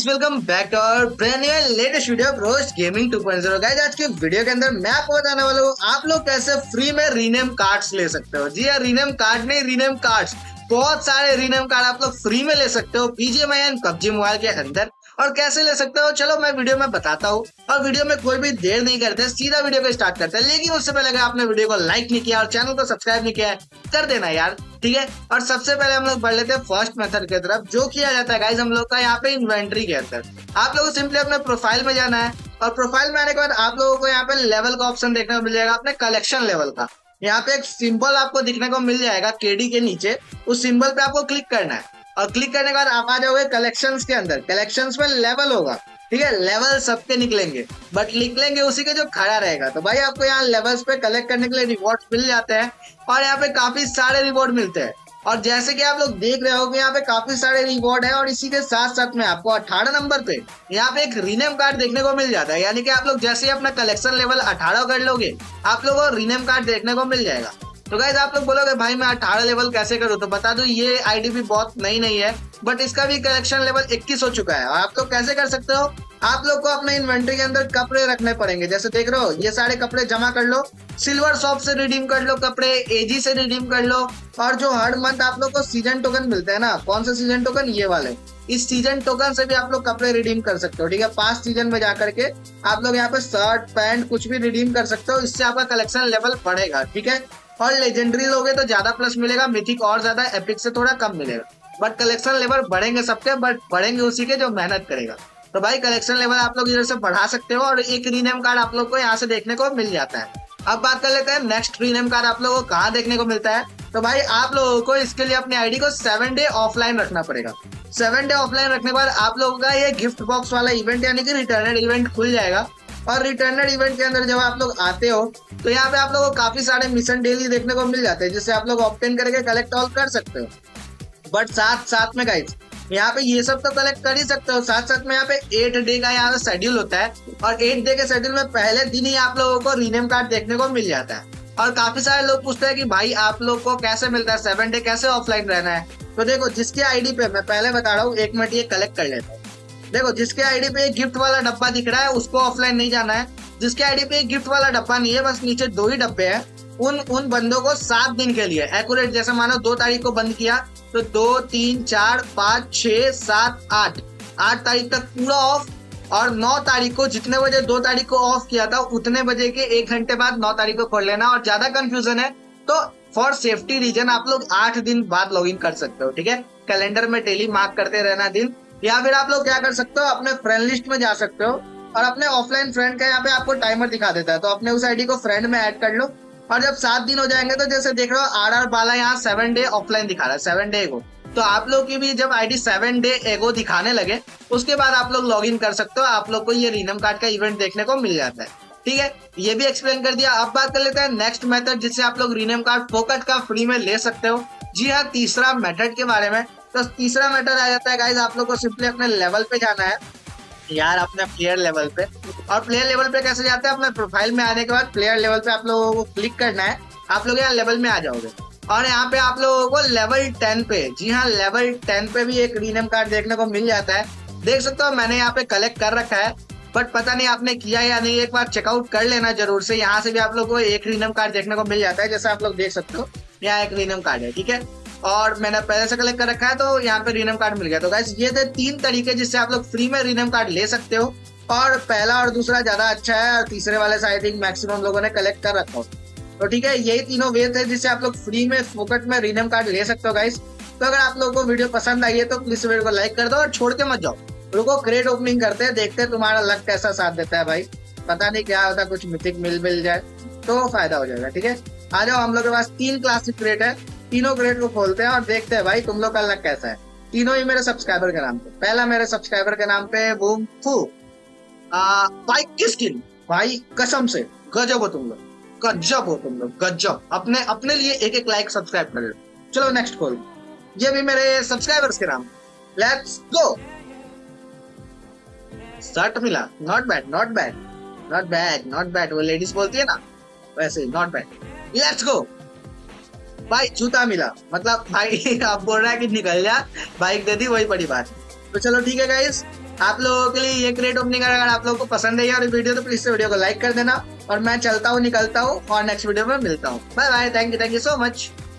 Guys welcome back to our brand new latest video Roast Gaming 2.0। Guys आज के video के अंदर मैं आपको बताने वाला हूँ आप लोग कैसे फ्री में रीनेम कार्ड्स ले सकते हो। जी हाँ, रीनेम कार्ड नहीं, रीनेम कार्ड्स। बहुत सारे रीनेम कार्ड आप लोग फ्री में ले सकते हो बीजीएमआई एंड पबजी मोबाइल के अंदर। और कैसे ले सकते हो चलो मैं वीडियो में बताता हूँ। और वीडियो में कोई भी देर नहीं करते, सीधा वीडियो को स्टार्ट करते हैं। लेकिन उससे पहले अगर आपने वीडियो को लाइक नहीं किया और चैनल को सब्सक्राइब नहीं किया है कर देना यार, ठीक है। और सबसे पहले हम लोग बढ़ लेते हैं फर्स्ट मेथड की तरफ। जो किया जाता है गाइस हम लोग का यहाँ पे इन्वेंट्री के अंदर आप लोगों को सिंपली अपने प्रोफाइल में जाना है। और प्रोफाइल में आने के बाद आप लोगों को यहाँ पे लेवल का ऑप्शन देखने को मिल जाएगा, अपने कलेक्शन लेवल का। यहाँ पे एक सिंबल आपको दिखने को मिल जाएगा केडी के नीचे, उस सिंबल पे आपको क्लिक करना है। और क्लिक करने के बाद आप आ जाओगे कलेक्शंस के अंदर। कलेक्शंस में लेवल होगा, ठीक है। लेवल सबके निकलेंगे बट निकलेंगे उसी के जो खड़ा रहेगा। तो भाई आपको यहाँ लेवल्स पे कलेक्ट करने के लिए रिवॉर्ड मिल जाते हैं और यहाँ पे काफी सारे रिवॉर्ड मिलते हैं। और जैसे कि आप लोग देख रहे हो कि यहाँ पे काफी सारे रिवॉर्ड है और इसी के साथ साथ में आपको 18 नंबर पे यहाँ पे एक रीनेम कार्ड देखने को मिल जाता है। यानी कि आप लोग जैसे ही अपना कलेक्शन लेवल 18 कर लोगे आप लोगों को रीनेम कार्ड देखने को मिल जाएगा। तो गाइस आप लोग बोलोगे भाई मैं 18 लेवल कैसे करूं, तो बता दूं ये आईडी भी बहुत नई नहीं है बट इसका भी कलेक्शन लेवल 21 हो चुका है। और आप तो कैसे कर सकते हो, आप लोग को अपने इन्वेंट्री के अंदर कपड़े रखने पड़ेंगे। जैसे देख रहे हो ये सारे कपड़े जमा कर लो, सिल्वर शॉप से रिडीम कर लो कपड़े, एजी से रिडीम कर लो। और जो हर मंथ आप लोग को सीजन टोकन मिलते हैं ना, कौन से सीजन टोकन, ये वाले, इस सीजन टोकन से भी आप लोग कपड़े रिडीम कर सकते हो, ठीक है। 5 सीजन में जाकर के आप लोग यहाँ पे शर्ट पैंट कुछ भी रिडीम कर सकते हो, इससे आपका कलेक्शन लेवल बढ़ेगा, ठीक है। और लेजेंडरी लोगे तो ज्यादा प्लस मिलेगा, मिथिक और ज्यादा, एपिक से थोड़ा कम मिलेगा। बट कलेक्शन लेवल बढ़ेंगे सबके, बट बढ़ेंगे उसी के जो मेहनत करेगा। तो भाई कलेक्शन लेवल आप लोग इधर से बढ़ा सकते हो और एक रीनेम कार्ड आप लोग को यहाँ से देखने को मिल जाता है। अब बात कर लेते हैं नेक्स्ट रीनेम कार्ड आप लोगों को कहाँ देखने को मिलता है। तो भाई आप लोगों को इसके लिए अपनी आईडी को 7 डे ऑफलाइन रखना पड़ेगा। 7 डे ऑफलाइन रखने के बाद आप लोगों का ये गिफ्ट बॉक्स वाला इवेंट यानी कि रिटर्नड इवेंट खुल जाएगा। और रिटर्नड इवेंट के अंदर जब आप लोग आते हो तो यहाँ पे आप लोगों को काफी सारे मिशन डेली देखने को मिल जाते हैं जिससे आप लोग ऑप्टेन करके कलेक्ट ऑल कर सकते हो। बट साथ साथ में गाइस यहाँ पे ये सब तो कलेक्ट कर ही सकते हो, साथ साथ में यहाँ पे 8 डे का यहाँ पे शेड्यूल होता है। और 8 डे के शेड्यूल में पहले दिन ही आप लोगों को रीनेम कार्ड देखने को मिल जाता है। और काफी सारे लोग पूछते हैं कि भाई आप लोग को कैसे मिलता है, 7 डे कैसे ऑफलाइन रहना है। तो देखो जिसके आईडी पे, मैं पहले बता रहा हूँ, 1 मिनट ये कलेक्ट कर लेता हूँ। देखो जिसके आईडी पे एक गिफ्ट वाला डब्बा दिख रहा है उसको ऑफलाइन नहीं जाना है। जिसके आईडी पे एक गिफ्ट वाला डब्बा नहीं है, बस नीचे 2 ही डब्बे हैं, उन बंदों को 7 दिन के लिए एक्यूरेट, जैसे मानो 2 तारीख को बंद किया तो 2, 3, 4, 5, 6, 7, 8 तारीख तक पूरा ऑफ। और 9 तारीख को जितने बजे 2 तारीख को ऑफ किया था उतने बजे के 1 घंटे बाद 9 तारीख को खोल लेना। और ज्यादा कंफ्यूजन है तो फॉर सेफ्टी रीजन आप लोग 8 दिन बाद लॉग इन कर सकते हो, ठीक है। कैलेंडर में डेली मार्क करते रहना दिन। या फिर आप लोग क्या कर सकते हो, अपने फ्रेंड लिस्ट में जा सकते हो और अपने ऑफलाइन फ्रेंड का यहाँ पे आपको टाइमर दिखा देता है, तो अपने उस आईडी को फ्रेंड में ऐड कर लो। और जब 7 दिन हो जाएंगे तो जैसे देख रहे हो RR बाला यहाँ 7 डे ऑफलाइन दिखा रहा है, 7 डे एगो। तो आप लोग की भी जब आईडी 7 डे एगो दिखाने लगे उसके बाद आप लोग लॉग इन कर सकते हो, आप लोग को ये रीनेम कार्ड का इवेंट देखने को मिल जाता है, ठीक है। ये भी एक्सप्लेन कर दिया। अब बात कर लेते हैं नेक्स्ट मेथड जिससे आप लोग रीनेम कार्ड फोकट का फ्री में ले सकते हो। जी हाँ, तीसरा मेथड के बारे में। तो तीसरा मेथड आ जाता है गाइज, आप लोग को सिंपली अपने लेवल पे जाना है यार, अपने प्लेयर लेवल पे। और प्लेयर लेवल पे कैसे जाते हैं, अपने प्रोफाइल में आने के बाद प्लेयर लेवल पे आप लोगों को क्लिक करना है। आप लोग यहाँ लेवल में आ जाओगे और यहाँ पे आप लोगों को लेवल 10 पे, जी हाँ लेवल 10 पे भी एक रीनेम कार्ड देखने को मिल जाता है। देख सकते हो मैंने यहाँ पे कलेक्ट कर रखा है बट पता नहीं आपने किया या नहीं, एक बार चेकआउट कर लेना जरूर से। यहाँ से भी आप लोग को एक रीनेम कार्ड देखने को मिल जाता है, जैसे आप लोग देख सकते हो यहाँ एक रीनेम कार्ड है, ठीक है। और मैंने पहले से कलेक्ट कर रखा है तो यहाँ पे रीनेम कार्ड मिल गया। तो गाइस ये थे 3 तरीके जिससे आप लोग फ्री में रीनेम कार्ड ले सकते हो। और पहला और दूसरा ज्यादा अच्छा है और तीसरे वाले से आई थिंक मैक्सिमम लोगों ने कलेक्ट कर रखा हो। तो ठीक है, यही तीनों वे थे जिससे आप लोग फ्री में फोकट में रीनेम कार्ड ले सकते हो गाइस। तो अगर आप लोगों को वीडियो पसंद आई है तो प्लीज वीडियो को लाइक कर दो और छोड़ के मत जाओ, रुको क्रेट ओपनिंग करते हैं, देखते हैं तुम्हारा लक कैसा साथ देता है। भाई पता नहीं क्या होता, कुछ मिथिक मिल जाए तो फायदा हो जाएगा, ठीक है। आ जाओ, हम लोग के पास 3 क्लासिक क्रेट है, तीनों क्रेट को खोलते हैं और देखते हैं भाई तुम लोग का लक कैसा है। तीनों ही मेरे सब्सक्राइबर के नाम पे। पहला मेरे सब्सक्राइबर के नाम पे बूम फू बाइक की स्किन, भाई कसम से गजब हो तुम लोग, गजब हो तुम लोग, गजब। अपने लिए एक लाइक सब्सक्राइब कर लो। चलो नेक्स्ट खोल, ये भी मेरे सब्सक्राइबर्स के नाम। लेट्स गो, शर्ट मिला, not bad not bad not bad not bad, वो लेडीज बोलती है ना वैसे, नॉट बैड। लेट्स गो भाई, जूता मिला, मतलब भाई आप बोल रहा है कि निकल जा, बाइक दे दी, वही बड़ी बात। तो चलो ठीक है गाइस, आप लोगों के लिए ये क्रेट ओपनिंग अगर आप लोगों को पसंद है और वीडियो तो प्लीज से वीडियो को लाइक कर देना। और मैं चलता हूँ, निकलता हूँ और नेक्स्ट वीडियो में मिलता हूँ। Bye bye, thank you so much.